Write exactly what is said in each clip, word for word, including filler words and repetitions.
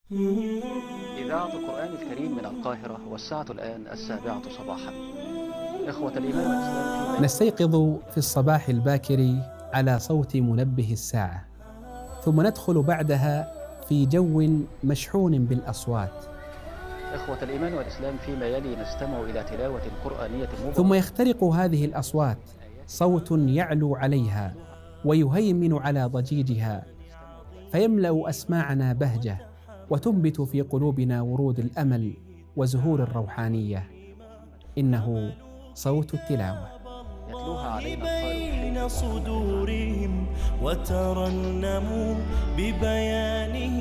إذاعة القرآن الكريم من القاهرة، والساعة الآن السابعة صباحا. إخوة الإيمان والإسلام، نستيقظ في الصباح الباكر على صوت منبه الساعة، ثم ندخل بعدها في جو مشحون بالأصوات، إخوة الإيمان والإسلام، فيما يلي نستمع إلى تلاوة قرآنية مباركة. ثم يخترق هذه الأصوات صوت يعلو عليها ويهيمن على ضجيجها، فيملأ أسماعنا بهجة، وتنبت في قلوبنا ورود الأمل وزهور الروحانية. إنه صوت التلاوة، يتلوها علينا بين صدورهم وترنموا ببيانه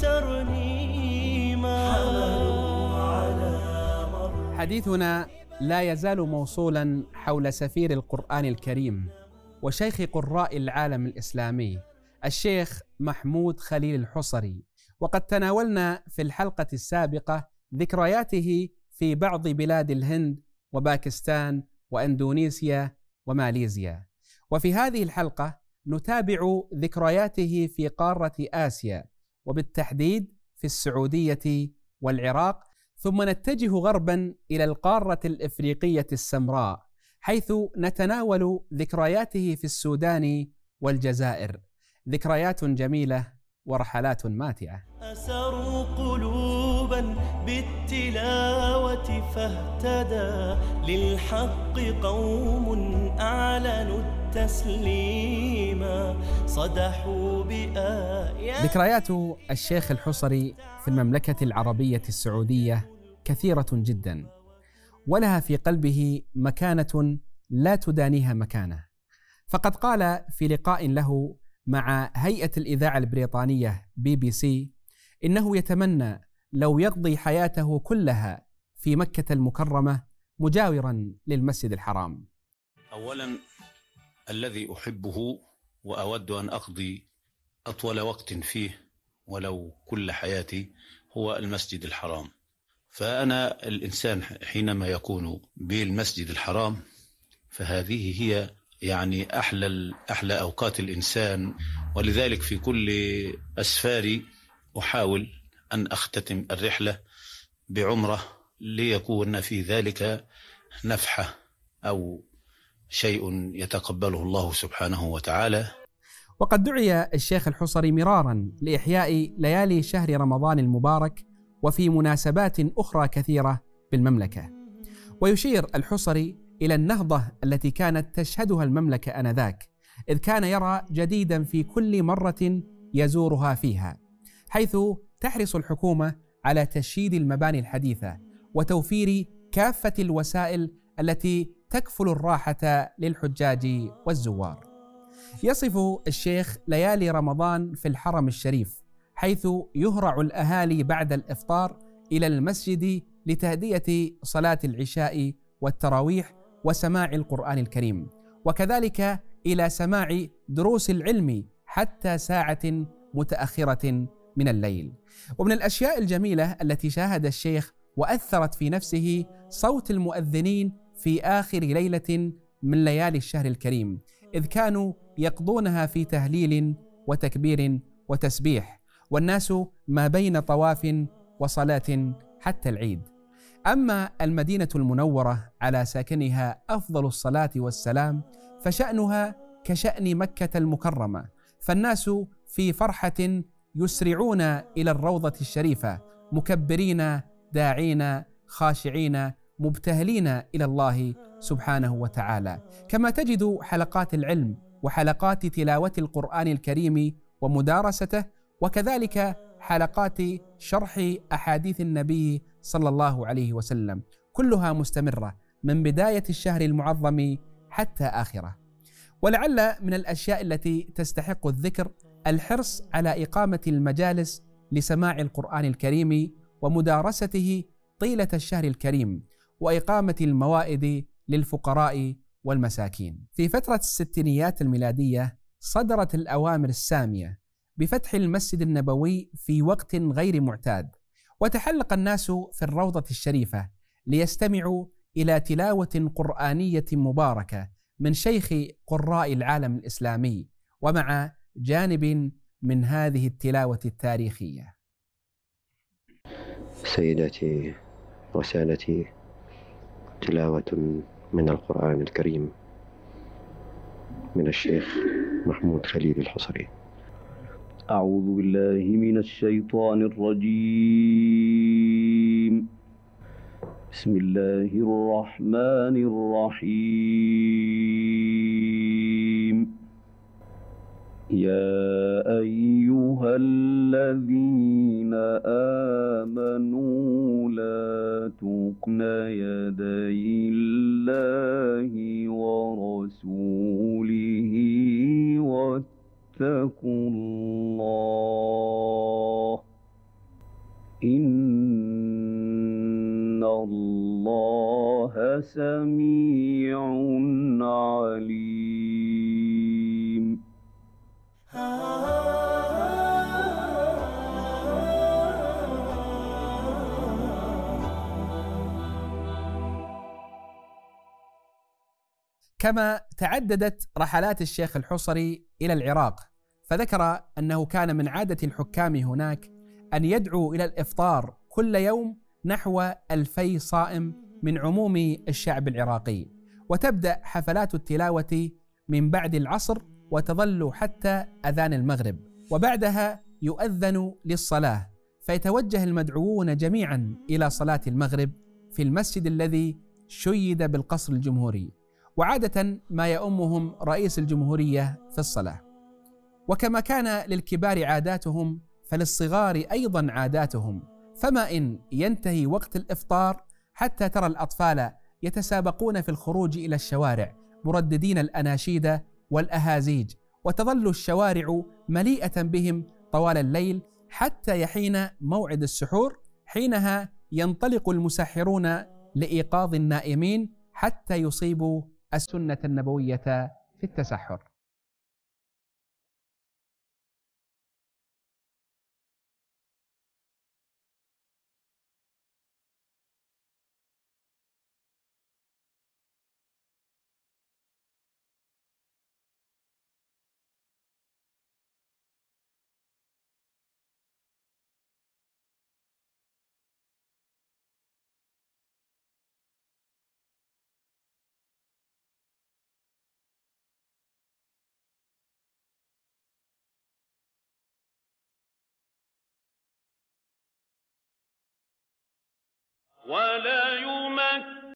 ترنيما. حديثنا لا يزال موصولا حول سفير القرآن الكريم وشيخ قراء العالم الإسلامي الشيخ محمود خليل الحصري، وقد تناولنا في الحلقة السابقة ذكرياته في بعض بلاد الهند وباكستان وأندونيسيا وماليزيا، وفي هذه الحلقة نتابع ذكرياته في قارة آسيا، وبالتحديد في السعودية والعراق، ثم نتجه غربا إلى القارة الإفريقية السمراء، حيث نتناول ذكرياته في السودان والجزائر. ذكريات جميلة ورحلات ماتعة. أسروا قلوبا بالتلاوة فاهتدى للحق قوم أعلنوا التسليما صدحوا بآيات. ذكريات الشيخ الحصري في المملكة العربية السعودية كثيرة جدا، ولها في قلبه مكانة لا تدانيها مكانه، فقد قال في لقاء له مع هيئة الإذاعة البريطانية بي بي سي إنه يتمنى لو يقضي حياته كلها في مكة المكرمة مجاورا للمسجد الحرام. أولا، الذي أحبه وأود أن أقضي أطول وقت فيه ولو كل حياتي هو المسجد الحرام. فأنا الإنسان حينما يكون بالمسجد الحرام فهذه هي يعني أحلى أحلى أوقات الإنسان، ولذلك في كل أسفاري أحاول أن أختتم الرحلة بعمرة ليكون في ذلك نفحة أو شيء يتقبله الله سبحانه وتعالى. وقد دعي الشيخ الحصري مرارا لإحياء ليالي شهر رمضان المبارك وفي مناسبات أخرى كثيرة بالمملكة، ويشير الحصري إلى النهضة التي كانت تشهدها المملكة آنذاك، إذ كان يرى جديدا في كل مرة يزورها فيها، حيث تحرص الحكومة على تشييد المباني الحديثة وتوفير كافة الوسائل التي تكفل الراحة للحجاج والزوار. يصف الشيخ ليالي رمضان في الحرم الشريف، حيث يهرع الأهالي بعد الإفطار إلى المسجد لتهدية صلاة العشاء والتراويح وسماع القرآن الكريم، وكذلك إلى سماع دروس العلم حتى ساعة متأخرة من الليل. ومن الأشياء الجميلة التي شاهد الشيخ وأثرت في نفسه صوت المؤذنين في آخر ليلة من ليالي الشهر الكريم، إذ كانوا يقضونها في تهليل وتكبير وتسبيح، والناس ما بين طواف وصلاة حتى العيد. أما المدينة المنورة على ساكنها أفضل الصلاة والسلام فشأنها كشأن مكة المكرمة، فالناس في فرحة يسرعون إلى الروضة الشريفة مكبرين داعين خاشعين مبتهلين إلى الله سبحانه وتعالى، كما تجد حلقات العلم وحلقات تلاوة القرآن الكريم ومدارسته، وكذلك حلقات شرح أحاديث النبي صلى الله عليه وسلم، كلها مستمرة من بداية الشهر المعظم حتى آخره. ولعل من الأشياء التي تستحق الذكر الحرص على إقامة المجالس لسماع القرآن الكريم ومدارسته طيلة الشهر الكريم، وإقامة الموائد للفقراء والمساكين. في فترة الستينيات الميلادية صدرت الأوامر السامية بفتح المسجد النبوي في وقت غير معتاد، وتحلق الناس في الروضة الشريفة ليستمعوا إلى تلاوة قرآنية مباركة من شيخ قراء العالم الإسلامي، ومع جانب من هذه التلاوة التاريخية. سيداتي وسادتي، تلاوة من القرآن الكريم من الشيخ محمود خليل الحصري. أعوذ بالله من الشيطان الرجيم. بسم الله الرحمن الرحيم. يا أيها الذين آمنوا لا تقن يدي الله ورسوله واتقوا الله إن الله سميع عليم. كما تعددت رحلات الشيخ الحصري إلى العراق، فذكر أنه كان من عادة الحكام هناك أن يدعو إلى الإفطار كل يوم نحو ألفي صائم من عموم الشعب العراقي، وتبدأ حفلات التلاوة من بعد العصر وتظل حتى أذان المغرب، وبعدها يؤذن للصلاة، فيتوجه المدعوون جميعا إلى صلاة المغرب في المسجد الذي شيد بالقصر الجمهوري، وعادة ما يؤمهم رئيس الجمهورية في الصلاة. وكما كان للكبار عاداتهم فللصغار أيضا عاداتهم، فما إن ينتهي وقت الإفطار حتى ترى الأطفال يتسابقون في الخروج إلى الشوارع مرددين الأناشيد والأهازيج، وتظل الشوارع مليئة بهم طوال الليل حتى يحين موعد السحور، حينها ينطلق المسحرون لإيقاظ النائمين حتى يصيبوا السنة النبوية في التسحر. ولا يمكن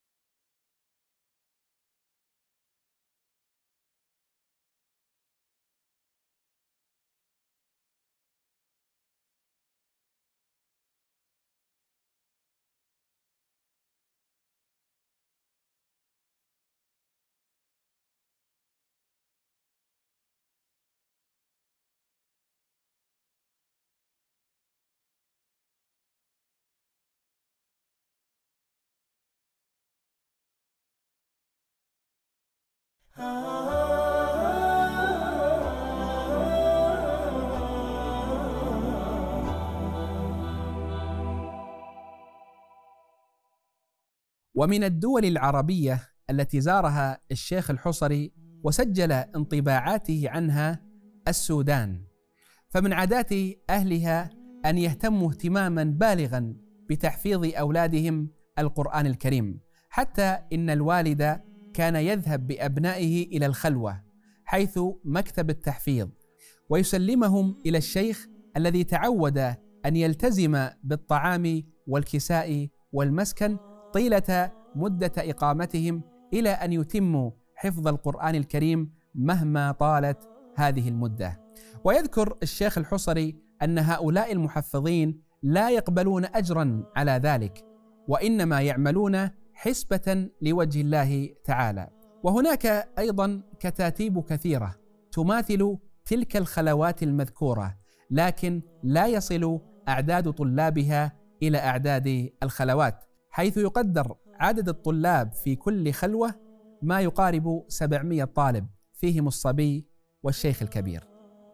ومن الدول العربية التي زارها الشيخ الحصري وسجل انطباعاته عنها السودان، فمن عادات أهلها أن يهتموا اهتماما بالغا بتحفيظ أولادهم القرآن الكريم، حتى إن الوالد كان يذهب بأبنائه إلى الخلوة حيث مكتب التحفيظ ويسلمهم إلى الشيخ الذي تعود أن يلتزم بالطعام والكساء والمسكن طيلة مدة إقامتهم إلى أن يتموا حفظ القرآن الكريم مهما طالت هذه المدة. ويذكر الشيخ الحصري أن هؤلاء المحفظين لا يقبلون أجرا على ذلك، وإنما يعملون حسبة لوجه الله تعالى. وهناك أيضا كتاتيب كثيرة تماثل تلك الخلوات المذكورة، لكن لا يصل أعداد طلابها إلى أعداد الخلوات، حيث يقدر عدد الطلاب في كل خلوة ما يقارب سبعمائة طالب، فيهم الصبي والشيخ الكبير.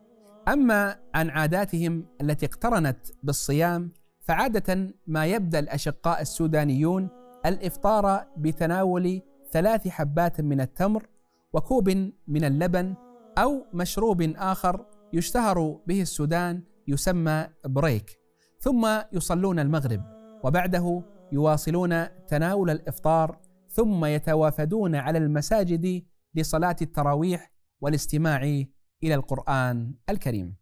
أما عن عاداتهم التي اقترنت بالصيام، فعادة ما يبدأ الأشقاء السودانيون الإفطار بتناول ثلاث حبات من التمر وكوب من اللبن أو مشروب آخر يشتهر به السودان يسمى بريك، ثم يصلون المغرب، وبعده يواصلون تناول الإفطار، ثم يتوافدون على المساجد لصلاة التراويح والاستماع إلى القرآن الكريم.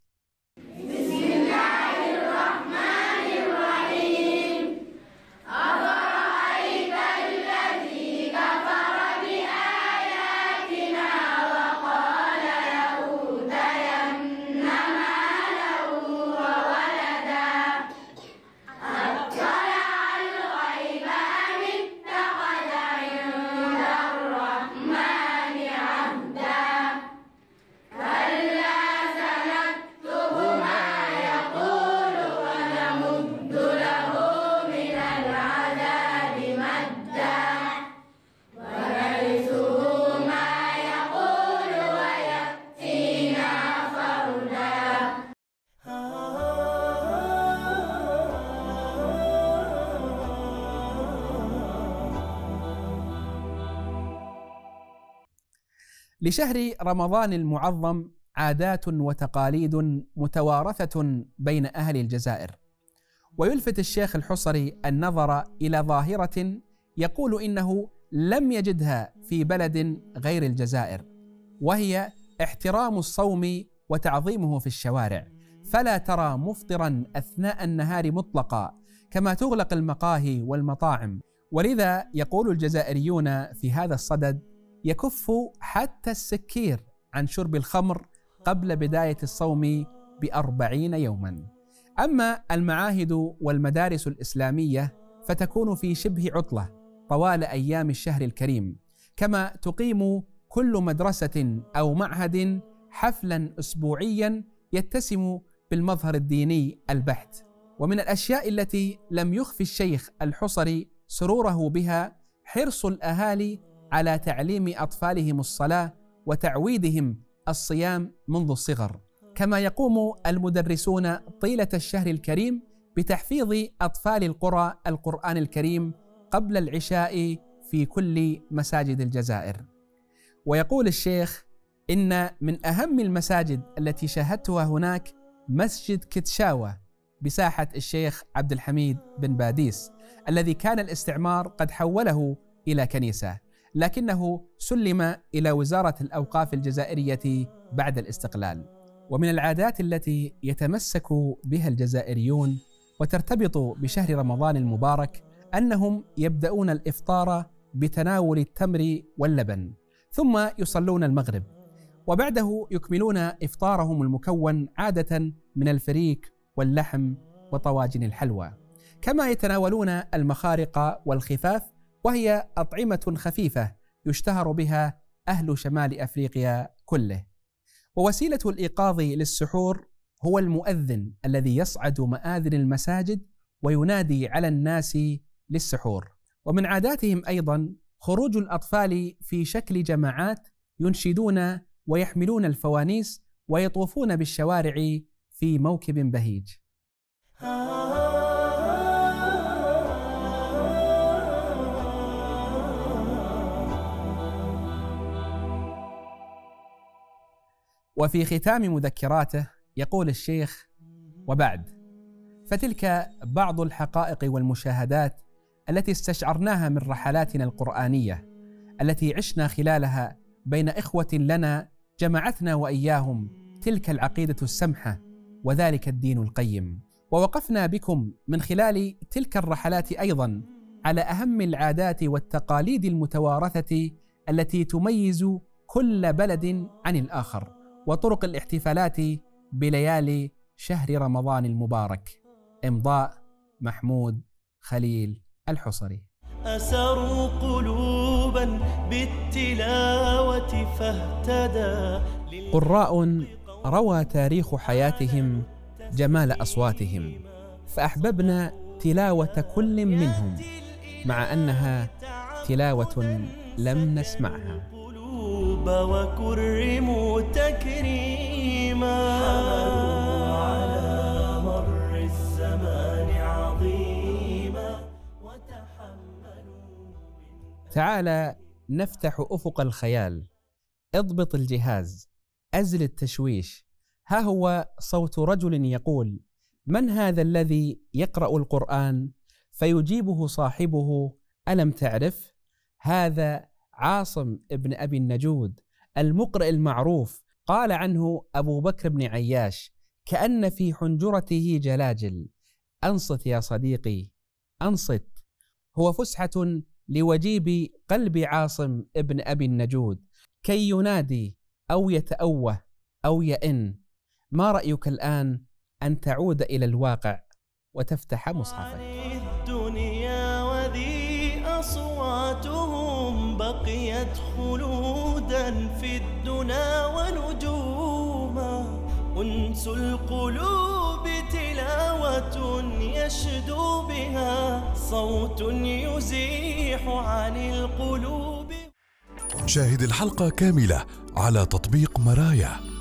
لشهر رمضان المعظم عادات وتقاليد متوارثة بين أهل الجزائر، ويلفت الشيخ الحصري النظر إلى ظاهرة يقول إنه لم يجدها في بلد غير الجزائر، وهي احترام الصوم وتعظيمه في الشوارع، فلا ترى مفطرا أثناء النهار مطلقا، كما تغلق المقاهي والمطاعم. ولذا يقول الجزائريون في هذا الصدد: يكف حتى السكير عن شرب الخمر قبل بداية الصوم بأربعين يوما. أما المعاهد والمدارس الإسلامية فتكون في شبه عطلة طوال أيام الشهر الكريم، كما تقيم كل مدرسة أو معهد حفلا أسبوعيا يتسم بالمظهر الديني البحت. ومن الأشياء التي لم يخفي الشيخ الحصري سروره بها حرص الأهالي على تعليم أطفالهم الصلاة وتعويدهم الصيام منذ الصغر، كما يقوم المدرسون طيلة الشهر الكريم بتحفيظ أطفال القرى القرآن الكريم قبل العشاء في كل مساجد الجزائر. ويقول الشيخ إن من أهم المساجد التي شاهدتها هناك مسجد كتشاوة بساحة الشيخ عبد الحميد بن باديس، الذي كان الاستعمار قد حوله إلى كنيسة، لكنه سلم إلى وزارة الأوقاف الجزائرية بعد الاستقلال. ومن العادات التي يتمسك بها الجزائريون وترتبط بشهر رمضان المبارك أنهم يبدأون الإفطار بتناول التمر واللبن، ثم يصلون المغرب، وبعده يكملون إفطارهم المكون عادة من الفريك واللحم وطواجن الحلوى، كما يتناولون المخارق والخفاف، وهي أطعمة خفيفة يشتهر بها أهل شمال أفريقيا كله. ووسيلة الإيقاظ للسحور هو المؤذن الذي يصعد مآذن المساجد وينادي على الناس للسحور. ومن عاداتهم أيضا خروج الأطفال في شكل جماعات ينشدون ويحملون الفوانيس ويطوفون بالشوارع في موكب بهيج. وفي ختام مذكراته يقول الشيخ: وبعد، فتلك بعض الحقائق والمشاهدات التي استشعرناها من رحلاتنا القرآنية التي عشنا خلالها بين إخوة لنا جمعتنا وإياهم تلك العقيدة السمحة وذلك الدين القيم. ووقفنا بكم من خلال تلك الرحلات أيضا على أهم العادات والتقاليد المتوارثة التي تميز كل بلد عن الآخر، وطرق الاحتفالات بليالي شهر رمضان المبارك. إمضاء محمود خليل الحصري. أسروا قلوبا بالتلاوة فاهتدى. قراء روى تاريخ حياتهم جمال أصواتهم، فأحببنا تلاوة كل منهم مع أنها تلاوة لم نسمعها. وكرموا تكريما، حملوا على مر الزمان عظيما وتحملوا. تعال نفتح أفق الخيال، اضبط الجهاز، أزل التشويش. ها هو صوت رجل يقول: من هذا الذي يقرأ القرآن؟ فيجيبه صاحبه: ألم تعرف؟ هذا عاصم ابن أبي النجود المقرئ المعروف. قال عنه أبو بكر بن عياش: كأن في حنجرته جلاجل. أنصت يا صديقي، أنصت. هو فسحة لوجيب قلب عاصم ابن أبي النجود كي ينادي أو يتأوه أو يئن. ما رأيك الآن أن تعود إلى الواقع وتفتح مصحفك؟ الدنيا وذي أصواتهم بقيت خلودا في الدنا ونجوما. أنس القلوب تلاوة يشدو بها صوت يزيح عن القلوب. شاهد الحلقة كاملة على تطبيق مرايا.